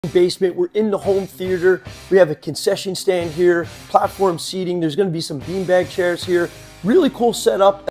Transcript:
basement. We're in the home theater. We have a concession stand here, platform seating. There's going to be some beanbag chairs here. Really cool setup.